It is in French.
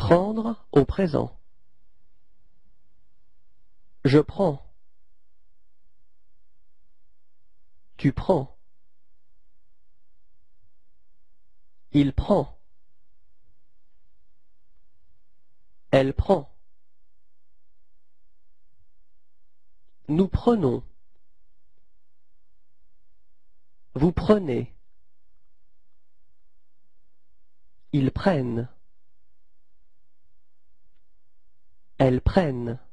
Prendre au présent. Je prends. Tu prends. Il prend. Elle prend. Nous prenons. Vous prenez. Ils prennent. Elles prennent.